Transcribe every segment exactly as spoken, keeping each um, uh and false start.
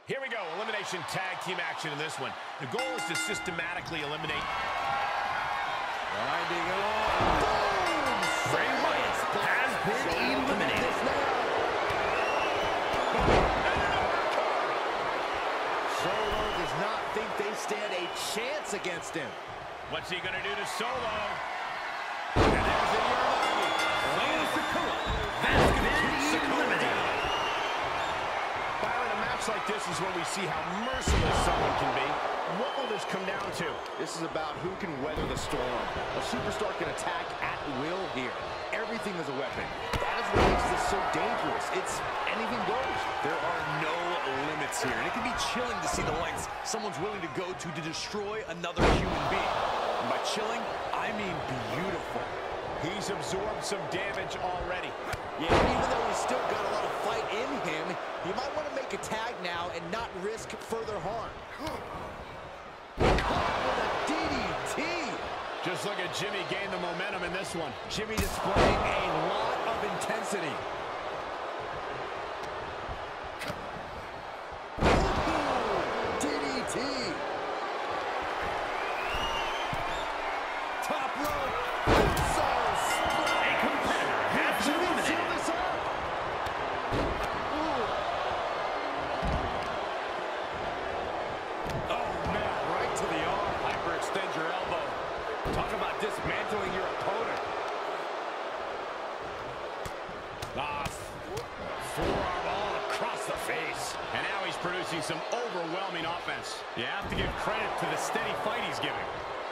Here we go, elimination tag team action in this one. The goal is to systematically eliminate. Winding on. Boom! Bray Wyatt has been eliminated. Solo does not think they stand a chance against him. What's he gonna do to Solo? And there's the Uranagi. Solo Sikoa has been eliminated. Byron, a match like this is when we see how merciless someone can be. What will this come down to? This is about who can weather the storm. A superstar can attack at will here. Everything is a weapon. That is what makes this so dangerous. It's anything goes. There are no limits here, and it can be chilling to see the lengths someone's willing to go to to destroy another human being. And by chilling, I mean beautiful. He's absorbed some damage already. Yeah, even though he's still got a lot of fight in him, you might want to make a tag now and not risk further harm. Caught with a D D T. Just look at Jimmy gain the momentum in this one. Jimmy displaying a lot of intensity. Ooh, D D T. Top rope. So A competitor has been eliminated. this up. Ooh. Oh, man, right to the arm. Hyperextend your elbow. Talk about dismantling your opponent. Ah, forearm all across the face. And now he's producing some overwhelming offense. You have to give credit to the steady fight he's giving.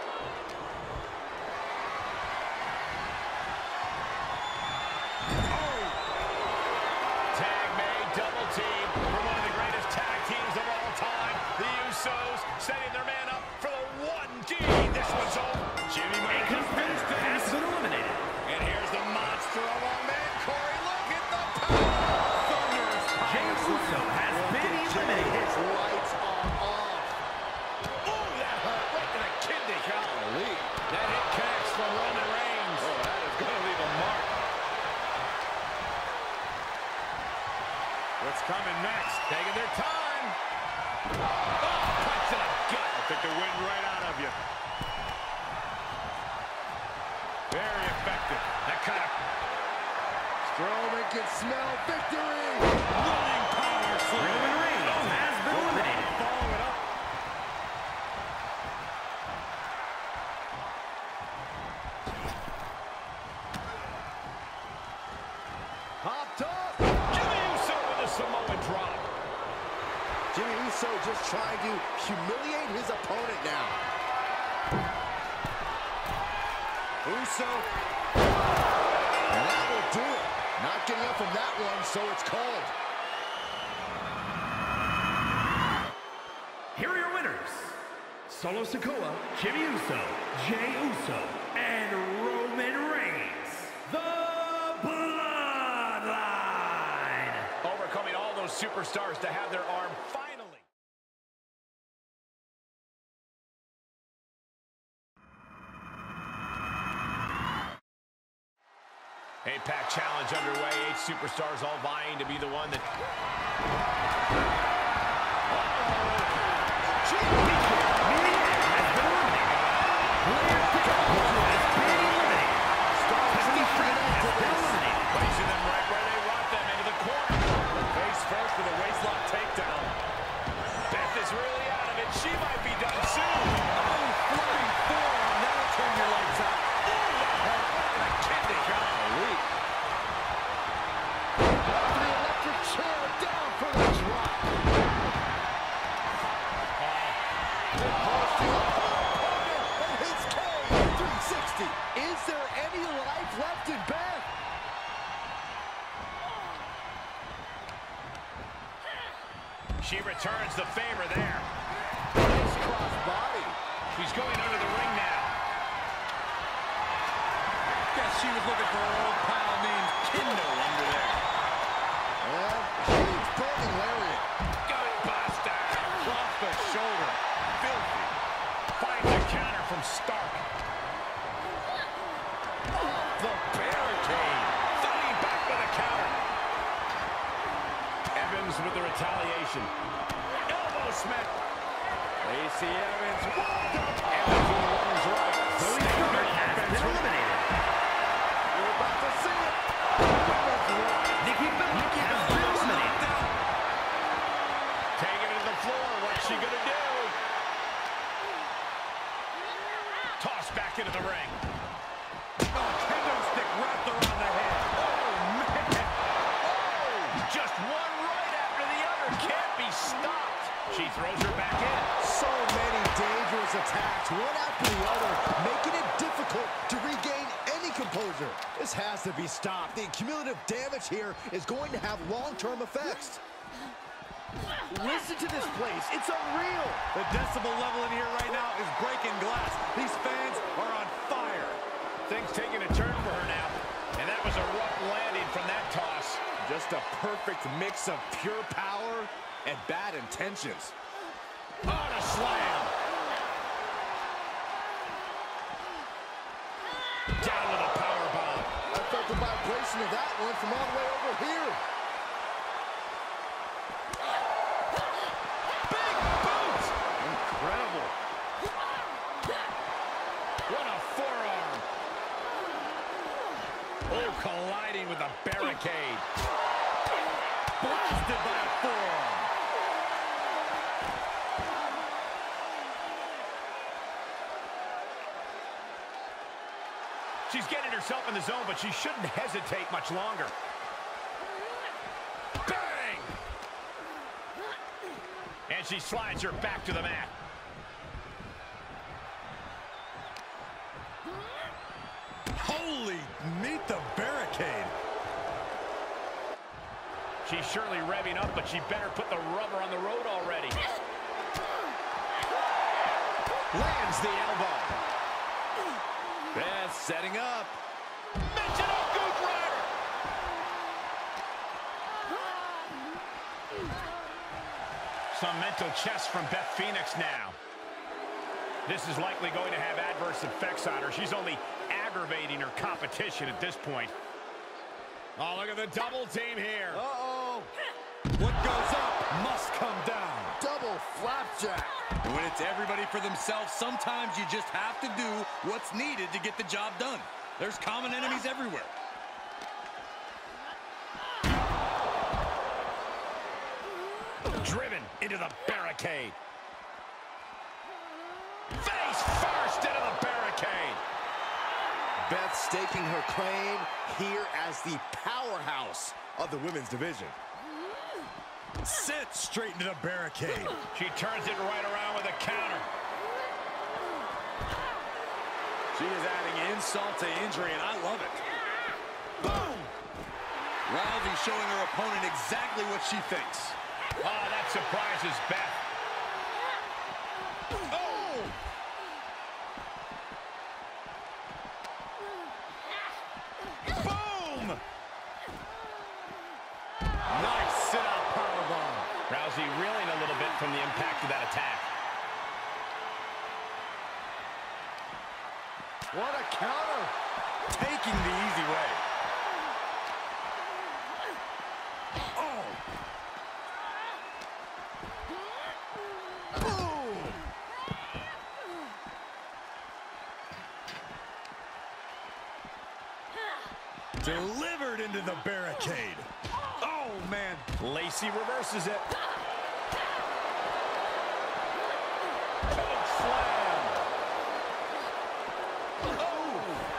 Oh! Tag made, double team for one of the greatest tag teams of all time. The Usos setting their man up for the one D. This one's over. Jimmy A might competitor has been eliminated. and here's the monster of all men, Corey. Look at the power! Thunderous Jey Uso has been eliminated. His lights are off. Oh, that hurt right to the kidney. Golly. That hit connects from Roman Reigns. Oh, that is going to leave a mark. What's coming next? Taking their time. Oh, punch to the gut. I'll take the wind right out of you. Very effective. That kind of Strowman can smell victory. running power slam. Roman Reigns has been eliminated. Follow it up. Popped up. Jimmy Uso with a Samoan drop. Jimmy Uso just trying to humiliate his opponent now. Uso. And that will do it. Not getting up from that one, so it's called. Here are your winners. Solo Sikoa, Jimmy Uso, Jey Uso, and Roman Reigns. The Bloodline. Overcoming all those superstars to have their arm finally. Impact Challenge underway. Eight superstars all vying to be the one that... Placing them right where they want them, into the corner. Face first with a waistlock takedown. Beth is really out of it. She might be done soon. Oh, floating forearm. That'll turn your lights out. Oh, that hurt right in the kidney. Golly. The electric chair down for the drop. Posting up Hogan and his K three sixty. Is there any life left in Beth? She returns the favor there. Nice cross body. She's going under the ring now. Guess she was looking for her old pal named Kindle under there. And huge burning lariat. Gut buster. Off the shoulder. Filthy. Finds a counter from Stark. Off the barricade. Fighting back with a counter. Evans with the retaliation. announcement. Lacey Evans. And the woman's right. Zoe Stark has been eliminated. We're about to see it. Nikki Bella has been eliminated. Taking it to the floor. What's she going to do? Toss back into the ring. Oh, kendo stick wrapped around the head. Oh, man. Oh, just one right after the other. Can't be stopped. She throws her back in. So many dangerous attacks, one after the other, making it difficult to regain any composure. This has to be stopped. The cumulative damage here is going to have long-term effects. Listen to this place. It's unreal. The decibel level in here right now is breaking glass. These fans are on fire. Things taking a turn for her now. And that was a rough landing from that toss. Just a perfect mix of pure power and bad intentions. On a slam. Down with a power bomb. I felt the vibration of that one from all the way over here. Big boot. Incredible. What a forearm. Oh, colliding with a barricade. Blasted by a forearm. She's getting herself in the zone, but she shouldn't hesitate much longer. Bang! And she slides her back to the mat. Holy, meet the barricade. She's surely revving up, but she better put the rubber on the road already. Lands the elbow. Beth setting up. Michinoku driver. Some mental chess from Beth Phoenix now. This is likely going to have adverse effects on her. She's only aggravating her competition at this point. Oh, look at the double team here. Uh-oh. What goes up must come down. Double flapjack. When it's everybody for themselves, sometimes you just have to do what's needed to get the job done. There's common enemies everywhere. Driven into the barricade. Face first into the barricade. Beth staking her claim here as the powerhouse of the women's division. Sent straight into the barricade. She turns it right around with a counter. She is adding insult to injury, and I love it. Boom! Rousey showing her opponent exactly what she thinks. Oh, that surprises Beth. Oh! Boom! Nice sit-out powerbomb. Rousey reeling a little bit from the impact of that attack. What a counter. Taking the easy way. Oh! Boom. Delivered into the barricade. Oh, man. Lacey reverses it. Choke slam. Oh.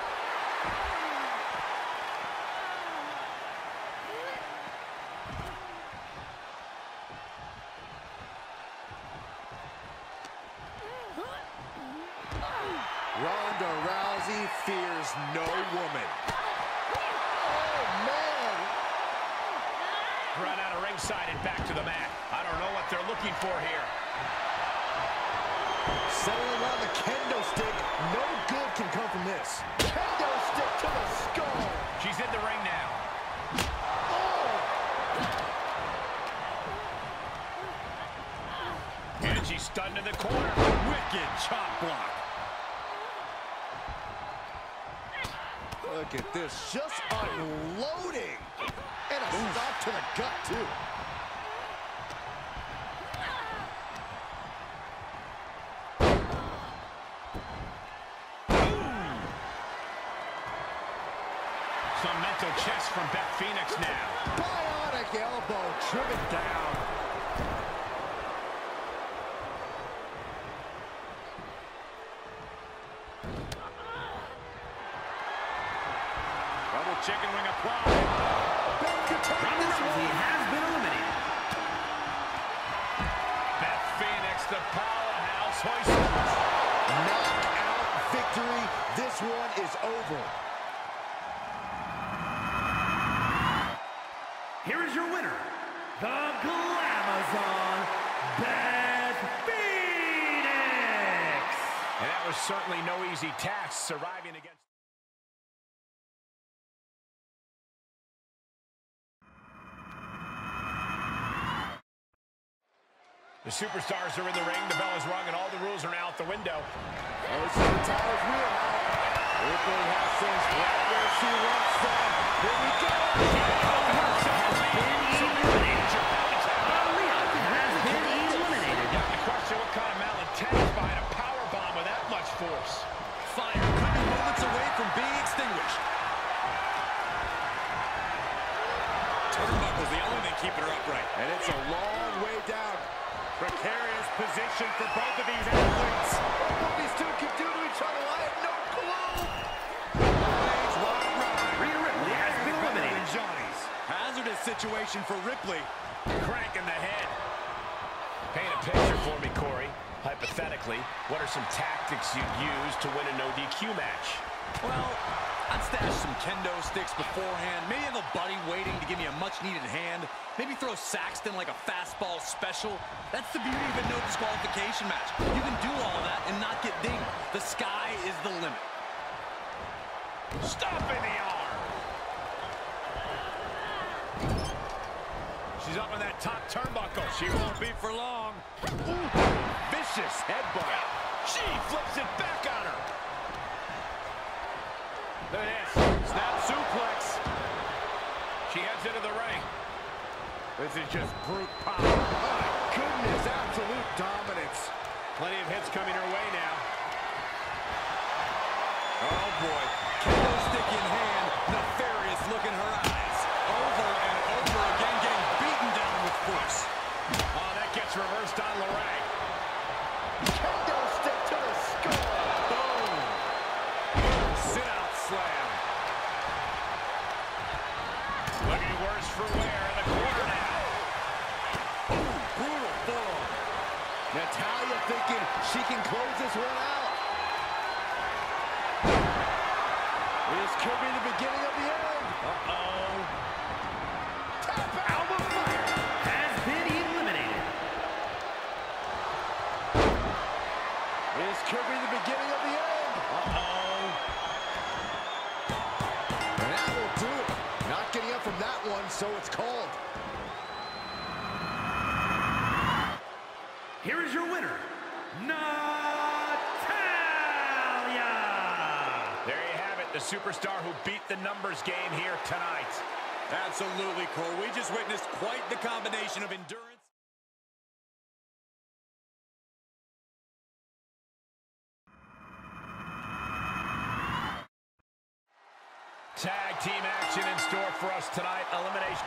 Ronda Rousey fears no woman. Run out of ringside and back to the mat. I don't know what they're looking for here. Settling on the kendo stick. No good can come from this. Kendo stick to the skull. She's in the ring now. Oh. And she's stunned in the corner. Wicked chop block. Look at this. Just unloading. And a stop to the gut, too. some mental chess from Beth Phoenix now. Bionic elbow, trim it down. Double chicken wing applied. Ronda Rousey has been eliminated. Beth Phoenix, the powerhouse, hoists. Knockout victory. This one is over. Here is your winner, the Glamazon, Beth Phoenix. And that was certainly no easy task, surviving against... The superstars are in the ring, the bell is rung, and all the rules are now out the window. This is the title's wheelhouse. Ripley has things right where she wants them. Here we go. The question, what kind of malintent behind a powerbomb with that much force? Fire could be moments away from being extinguished. Turnbuckle's the only thing keeping her upright. And it's a long way down. Precarious position for both of these athletes. What these two can do to each other, I have no clue. Rhea Ripley has been eliminated. Johnny's. Hazardous situation for Ripley. Crank in the head. Paint a picture for me, Corey. Hypothetically, what are some tactics you'd use to win a no D Q match? Well, I'd stash some kendo sticks beforehand. Maybe have a buddy waiting to give me a much-needed hand. Maybe throw Saxton like a fastball special. That's the beauty of a no disqualification match. You can do all of that and not get dinged. The sky is the limit. Stop in the arm. She's up on that top turnbuckle. She won't be for long. Ooh, vicious headbutt. She flips it back on her. Look at this. Snap suplex. She heads into the ring. This is just brute power. My goodness, absolute dominance. Plenty of hits coming her way now. Oh, boy. Kendo stick in hand. Nefarious look in her eyes. Over and over again, getting beaten down with force. Oh, that gets reversed on Lorraine. Kendo stick to the skull. Boom. Sit-out slam. Looking worse for wear in the corner now. Ooh, brutal form. Natalya thinking she can close this one out. This could be the beginning of the end. Uh-oh. Tap out of fire. Has been eliminated. This could be the beginning of the end. Uh-oh. And that will do it. Not getting up from that one, so it's called. Here is your winner, Natalya. There you have it, the superstar who beat the numbers game here tonight. Absolutely, Cole. We just witnessed quite the combination of endurance. Tag team action in store for us tonight. Elimination.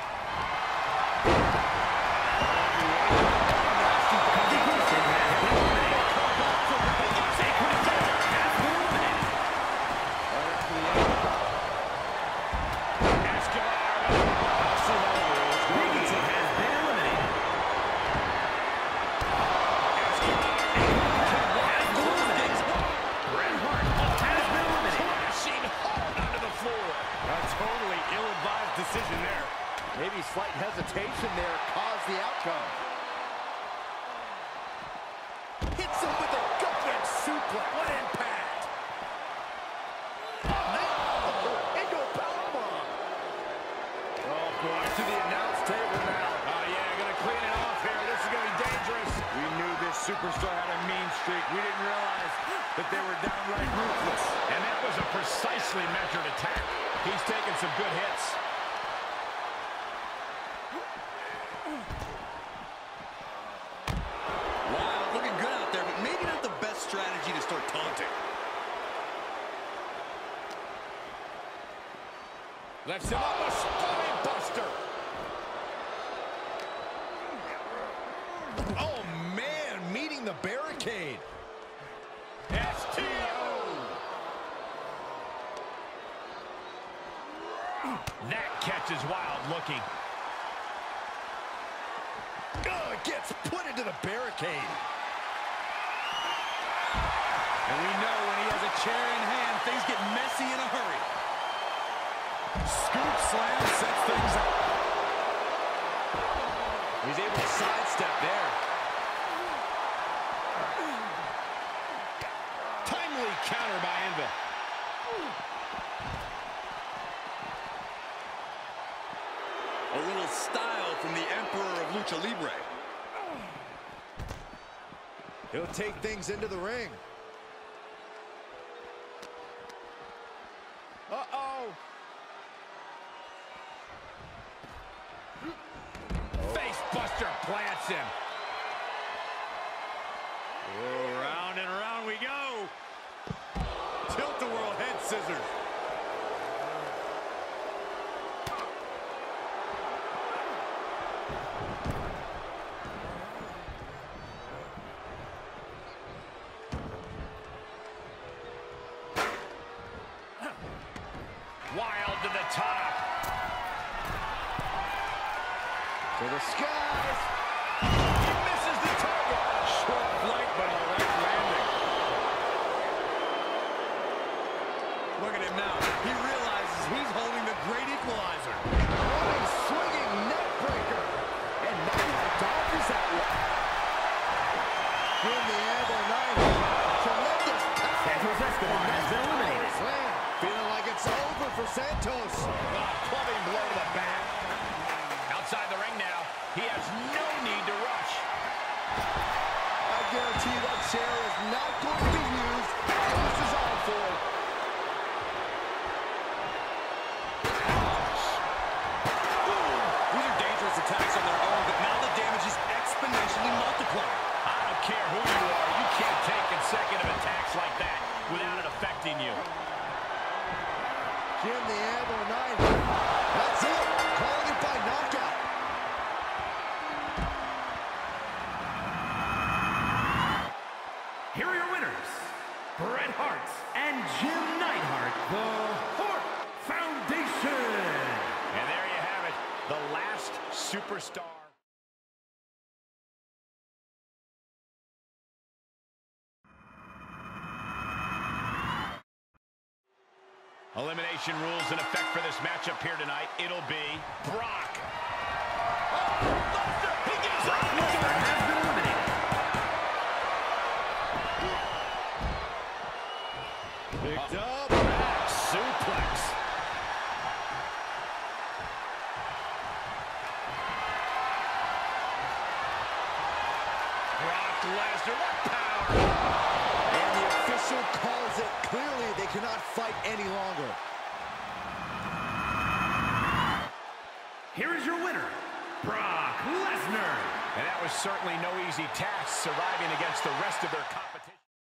Decision there. Maybe slight hesitation there caused the outcome. Hits him with a gut-wrench suplex. What impact! Oh, into a powerbomb. Oh, boy, to the announce table now. Oh, yeah, gonna clean it off here. This is gonna be dangerous. We knew this superstar had a mean streak. We didn't realize that they were downright ruthless. And that was a precisely measured attack. He's taking some good hits. Wow, looking good out there, but maybe not the best strategy to start taunting. Lifts him up, a spine buster. Oh, man, meeting the barricade. S T O. That catch is wild looking. Oh, it gets put into the barricade. And we know when he has a chair in hand, things get messy in a hurry. Scoop slam sets things up. He's able to sidestep there. Timely counter by Anvil. A little style from the Emperor of Lucha Libre. He'll take things into the ring. Uh-oh. Face buster plants him. Oh, round and around we go. Tilt-a-whirl head scissors. Wild to the top. To the skies. He misses the target. Short flight, but all right landing. Look at him now. He realizes he's holding the great equalizer. What a swinging neck breaker. And Neidhart dodges that one. From the Anvil Neidhart. Tremendous power. Santos Escobar has been eliminated. Slam. Feeling like it's over for Santos. Oh, clubbing blow to the back. Outside the ring now. He has no need to rush. I guarantee you that chair is not going to be used as it was designed for. These are dangerous attacks on their own, but now the damage is exponentially multiplied. I don't care who you are. You can't take consecutive attacks like that without it affecting you. Jim the Anvil Neidhart. That's it. Calling it by knockout. Here are your winners, Bret Hart and Jim Neidhart, the Hart Foundation. And there you have it, the last superstar. Elimination rules in effect for this matchup here tonight. It'll be Brock. Oh, Lesnar, he gives Brock Lesnar has been eliminated. Picked up. Back suplex. Brock Lesnar, what power! And the official calls it. Clearly, they cannot fight any longer. Here is your winner, Brock Lesnar. And that was certainly no easy task, surviving against the rest of their competition.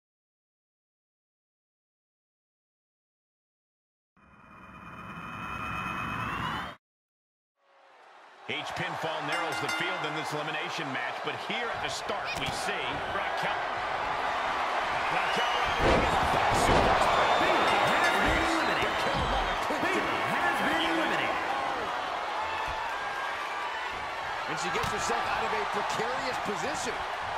Each pinfall narrows the field in this elimination match, but here at the start we see Raquel. Raquel Rodriguez. Bayley has been eliminated. Bayley has been eliminated. And she gets herself out of a precarious position.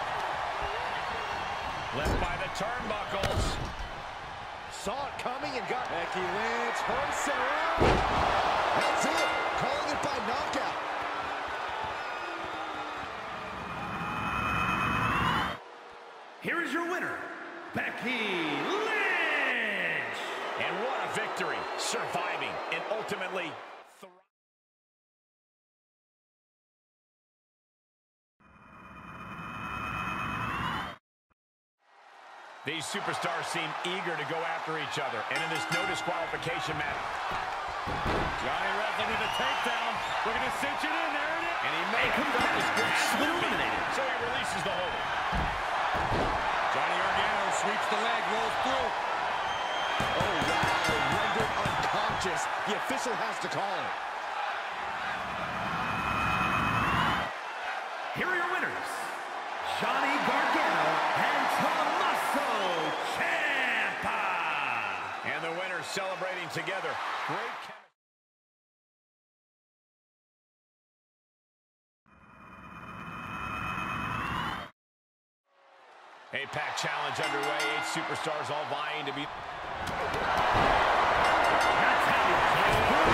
Left by the turnbuckles. Saw it coming and got Becky Lynch. Hoist her up. That's it. Calling it by knockout. Here is your winner, Becky Lynch. And what a victory, surviving and ultimately thriving. These superstars seem eager to go after each other, and in this no disqualification match, Johnny wrestling with a takedown, looking to cinch it in, there it is, and he may A have felt his grip competitor has been slipping, eliminated. so he releases the hold. Johnny Gargano sweeps the leg, rolls through. Oh, wow. Rendered unconscious The official has to call it. Here are your winners, Johnny Gargano and Tommaso Ciampa. And the winners celebrating together. Great chemistry. A-Pack challenge underway. Eight superstars all vying to be... That's how you play.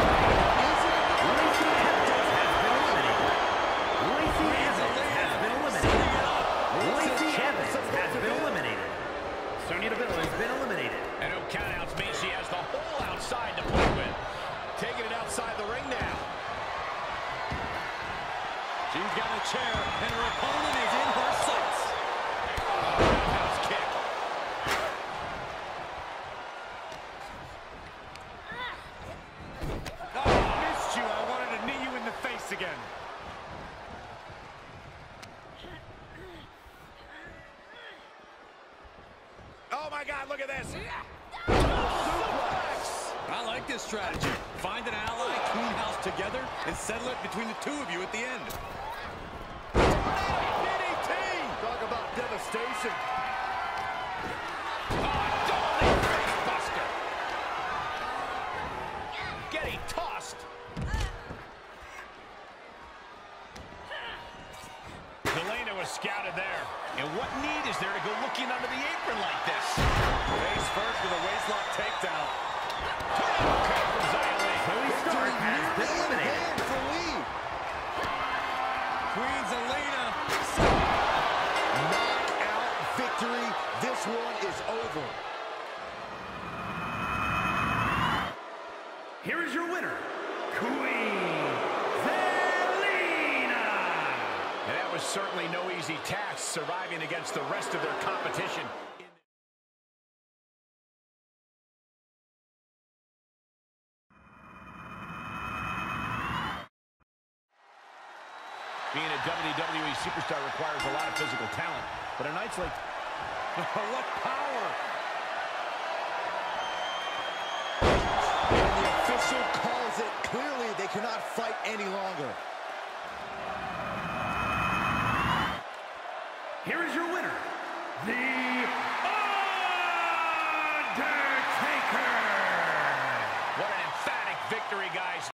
Lacey Evans has been eliminated. Lacey Evans has been eliminated. Lacey Evans has been eliminated. Sonya Deville has been eliminated. And no countouts means she has the whole outside to play with. Taking it outside the ring now. She's got a chair, and her opponent is in her sights. Roundhouse kick. Oh, I missed you. I wanted to knee you in the face again. Oh my God, look at this. I like this strategy. Find an ally, clean house together, and settle it between the two of you at the end. D D T! Talk about devastation. Oh, Dolly face buster. Getting tossed. Delana was scouted there. And what need is there to go looking under the apron like this? Face first with a waistlock takedown. Tornado kick from Xia Li. Zoe Stark has been eliminated. For Lee. Queen Zelina. Knockout victory. This one is over. Here is your winner, Queen Zelina. And that was certainly no easy task, surviving against the rest of their competition. Being a W W E superstar requires a lot of physical talent, but on nights like... what power! And the official calls it. Clearly, they cannot fight any longer. Here is your winner, The Undertaker. What an emphatic victory, guys.